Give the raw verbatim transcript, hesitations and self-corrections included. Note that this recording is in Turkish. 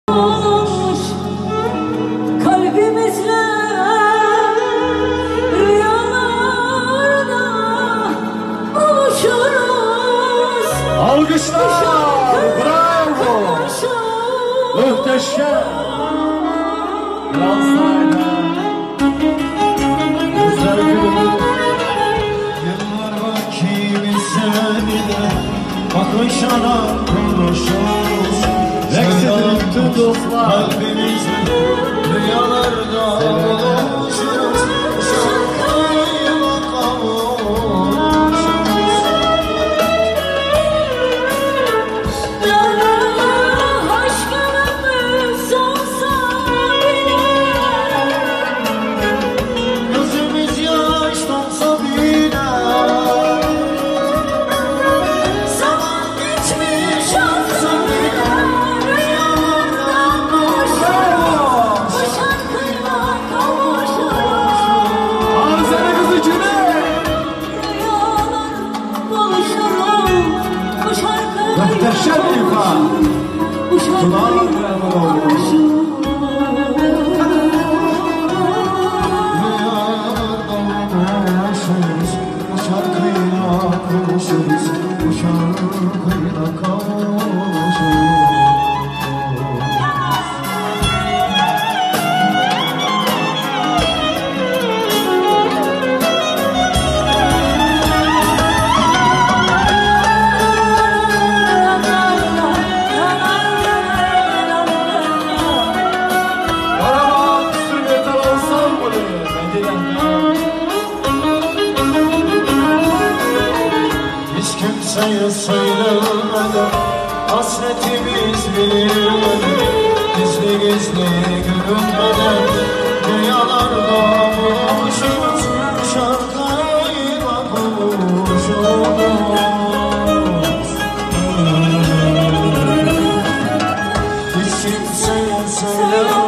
Olmuş kalbimizle rüyalarda buluşuruz. Alkışlar, bravo, muhteşem. Kral Saray'da güzel günü. Yıllar var ki biz seninle bakışarak konuşuruz. Bekledim tüm dostlar. Kalbimizle rüyalarda buluşuruz. Şarkıyla kavuşuruz. Aşkımız olsa bile, Gözümüz yaş dolsa bile, zaman geçmiş olsa bile rüyalarda buluşuruz. Bu şarkıyla kavuşuruz. Arzene kızı kime? Rüyalar buluşuruz. Bu şarkıyla Muhteşem bir ifade. Bu şarkıyla kavuşuruz. bu şarkıyla konuşuruz. Bu şarkıyla kavuşuruz. Karaman Sürmetal Ensemble. Hiç kimseye söylenmeden hasretimiz bilinmeden, gizli gizli görünmeden rüyalarda buluşuruz. Bu şarkıyla konuşuruz. Hiç kimseye söylenmeden